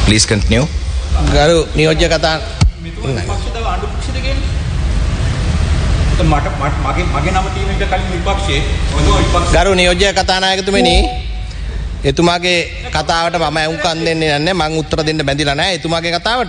Please continue. ගරු නියෝජ්‍ය කතා ගරු නියෝජ්‍ය කතානායකතුමනි එතුමාගේ කතාවට මම ඇහුම්කන් දෙන්නේ නැහැ මම උත්තර දෙන්න බැඳිලා නැහැ එතුමාගේ කතාවට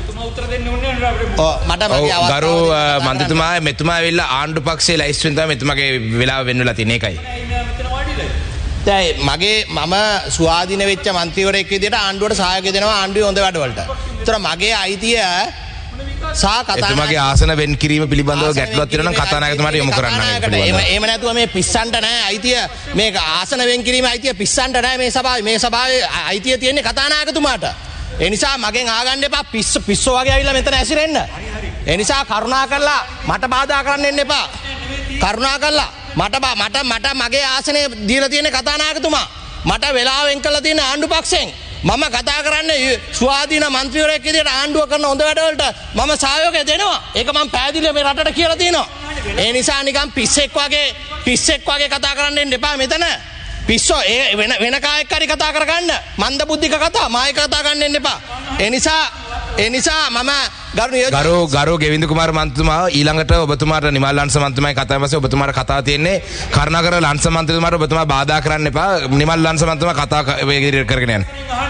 ගරු මන්ත්‍රීතුමා මෙතුමා ඇවිල්ලා ආණ්ඩු පක්ෂයේ ලයිස්ට්ුවෙන් තමයි මෙතුමාගේ වෙලාව වෙන්න වෙලා තියෙන එකයි දැන් මගේ මම ස්වාධීන වෙච්ච മന്ത്രിවරයෙක් විදිහට ආණ්ඩුවට සහායක දෙනවා ආණ්ඩුවේ හොඳ වැඩවලට. ඒතර මගේ අයිතිය එතුමාගේ ආසන වෙන් කිරීම පිළිබඳව ගැටලුවක් තියෙනවා නම් කතානායකතුමාට යොමු කරන්න එහෙම නැතුව මේ පිස්සන්ට නැහැ අයිතිය මේ ආසන වෙන් කිරීම අයිතිය පිස්සන්ට නැහැ මේ සභාවේ අයිතිය තියෙන්නේ කතානායකතුමාට. ඒ නිසා මගෙන් ආගන්න එපා පිස්සෝ වගේ ඇවිල්ලා මෙතන ඇසිරෙන්න. ඒ නිසා කරුණා කරලා මට බාධා කරන්න එන්න එපා. කරුණා කරලා මට මගේ ආසනේ දීලා තියෙන කතානායකතුමා මට වෙලාවෙන් කළා තියෙන ආණ්ඩු පක්ෂයෙන් මම කතා කරන්නේ ස්වාධීන മന്ത്രിවරයෙක් විදිහට ආණ්ඩුව කරන හොඳ වැඩවලට මම සහයෝගය දෙනවා. ඒක මම පැහැදිලිව මේ රටට කියලා තියෙනවා. ඒ නිසා නිකන් පිස්සෙක් වගේ කතා කරන්න එන්න එපා මෙතන. පිස්සෝ වෙන කායෙක් හරි කතා කරගන්න. මන්ද බුද්ධික කතා මායි කතා කරන්න එන්න එපා. ඒ නිසා මම ගරු ගෙවින්ද කුමාර මන්ත්‍රීතුමා ඊළඟට ඔබතුමාට නිමල් ලංස මන්ත්‍රීතුමායි කතා පස්සේ ඔබතුමාට කතා තියෙන්නේ කරුණාකර ලංස මන්ත්‍රීතුමාට ඔබතුමා බාධා කරන්න එපා නිමල් ලංස මන්ත්‍රීතුමා කතා කරගෙන යන්න.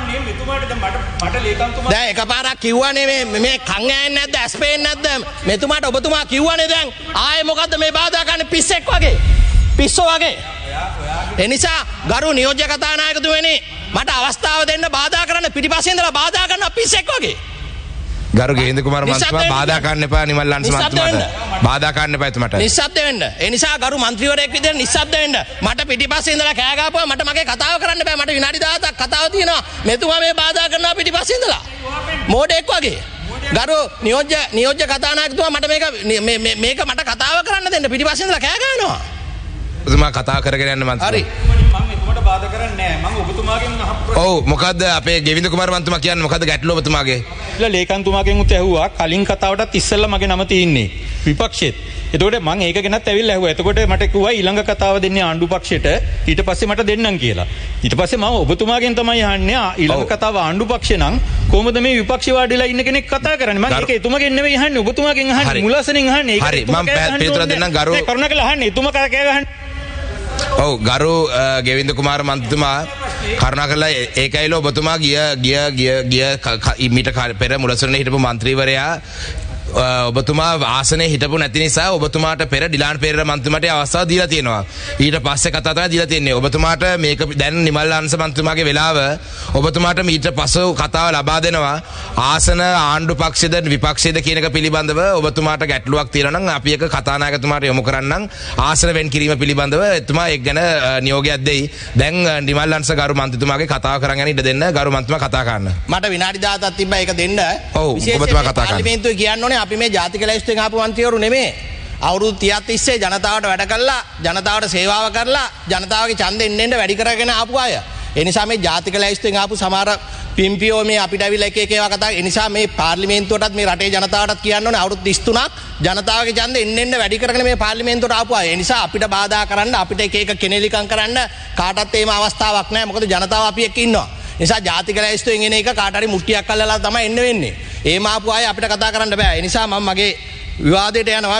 දැන් එකපාරක් කිව්වනේ මේ කන් ඇහෙන්නේ නැද්ද ඇස් පේන්නේ නැද්ද මෙතුමාට ඔබතුමා කිව්වනේ දැන් ආයේ මොකද්ද මේ බාධා කරන්නේ පිස්සෙක් වගේ පිස්සෝ වගේ. එනිසා ගරු නියෝජ්‍ය කතානායකතුමනි මට අවස්ථාව දෙන්න බාධා කරන්න පිටිපස්සේ ඉඳලා බාධා කරන පිස්සෙක් වගේ. ගරු ගෙවින්ද කුමාර මන්ත්‍රීතුමා බාධා කරන්න එපා නිමල් ලංස මන්ත්‍රීතුමාට. බාධා කරන්න එපා එතුමාට. නිශ්ශබ්ද වෙන්න. ඒ නිසා ගරු മന്ത്രിවරයෙක් විදිහට නිශ්ශබ්ද වෙන්න. මට පිටිපස්සේ ඉඳලා කෑ ගහපුවා මට මගේ කතාව කරන්න බෑ. මට විනාඩි 10ක් කතාව තියෙනවා. මෙතුමා මේ බාධා කරනවා පිටිපස්සේ ඉඳලා. මෝඩෙක් වගේ. ගරු නියෝජ්‍ය කතානායකතුමා මට මේක මට කතාව කරන්න දෙන්න පිටිපස්සේ ඉඳලා කෑ ගහනවා. ඔබතුමා කතා කරගෙන යන්න මන්ත්‍රී. හරි. බාධා කරන්නේ නැහැ මම ඔබතුමාගෙන් ඔව් මොකද්ද අපේ ගෙවින්ද කුමාර මන්ත්‍රීතුමා කියන්නේ මොකද්ද ගැටලුව ඔබතුමාගේ? ලේකම්තුමාගෙන් උත් ඇහුවා කලින් කතාවටත් ඉස්සෙල්ලා මගේ නම තියෙන්නේ විපක්ෂෙත්. එතකොට මම ඒක ගැනත් ඇවිල්ලා ඇහුවා. එතකොට මට කිව්වා ඊළඟ කතාව දෙන්නේ ආණ්ඩු පක්ෂෙට ඊට පස්සේ මට දෙන්නම් කියලා. ඊට පස්සේ මම ඔබතුමාගෙන් තමයි අහන්නේ ඊළඟ කතාව ආණ්ඩු පක්ෂේ නම් කොහොමද මේ විපක්ෂේ වාඩිලා ඉන්න කෙනෙක් කතා කරන්නේ? මම ඒක එතුමාගෙන් නෙවෙයි අහන්නේ ඔබතුමාගෙන් අහන්නේ මුලසෙන් අහන්නේ. හරි මම පිළිතුර දෙන්නම් ගරු කරුණාකරලා අහන්නේ එතුමා කෑ ගහන්නේ. ඔව් ගරු ගෙවින්ද කුමාර මන්ත්‍රීතුමා කරුණා කරලා ඒකයිල ඔබතුමා ගිය මීට පෙර මුලසරණේ හිටපු මන්ත්‍රීවරයා ඔබතුමා ආසනයේ හිටපු නැති නිසා ඔබතුමාට පෙර ඩිලාන් පෙරේරා මන්ත්‍රීතුමාට අවස්ථාව දීලා තියෙනවා. ඊට පස්සේ කතා තමයි දීලා තියෙන්නේ. ඔබතුමාට මේක දැන් නිමල් ලංස මන්ත්‍රීතුමාගේ වෙලාව ඔබතුමාට ඊට පස්සේ කතාව ලබා දෙනවා. ආසන ආණ්ඩු පක්ෂයේද විපක්ෂයේද කියන එක පිළිබඳව ඔබතුමාට ගැටලුවක් තියෙනවා නම් අපි එක කතානායකතුමාට යොමු කරන්නම්. ආසන වෙන් කිරීම පිළිබඳව එතුමා ඒක ගැන නියෝගයක් දෙයි. දැන් නිමල් ලංස ගරු මන්ත්‍රීතුමාගේ කතාව කරන් යන ඉඩ දෙන්න ගරු මන්ත්‍රීතුමා කතා කරන්න. මට විනාඩි 10ක් තිබ්බා ඒක දෙන්න. ඔව් ඔබතුමා කතා කරන්න. පාර්ලිමේන්තුවේ කියන්න ඕනේ අපි මේ ජාතික ලැයිස්තුවෙන් ආපු මන්ත්‍රීවරු නෙමෙයි. අවුරුදු 30ක් තිස්සේ ජනතාවට වැඩ කළා, ජනතාවට සේවාව කරලා, ජනතාවගේ ඡන්දෙ එන්න වැඩි කරගෙන ආපු අය. ඒ නිසා මේ ජාතික ලැයිස්තුවෙන් ආපු සමහර පිම්පියෝ මේ අපිට අවිලා එක ඒවා කතා. ඒ නිසා මේ පාර්ලිමේන්තුවටත් මේ රටේ ජනතාවටත් කියන්න ඕනේ අවුරුදු 33ක් ජනතාවගේ ඡන්දෙ එන්න වැඩි කරගෙන මේ පාර්ලිමේන්තුවට ආපු අය. ඒ නිසා අපිට බාධා කරන්න, අපිට එක කෙනෙලිකම් කරන්න කාටවත් එහෙම අවස්ථාවක් නැහැ. මොකද ජනතාව අපි එක්ක ඉන්නවා. නිසා ජාතික ලැයිස්තුවෙන් එන එක කාට හරි මුට්ටියක් අල්ලලා තමයි එන්න වෙන්නේ. ඒ මාපු අය අපිට කතා කරන්න බෑ. ඒ නිසා මම මගේ විවාදයට යනවා.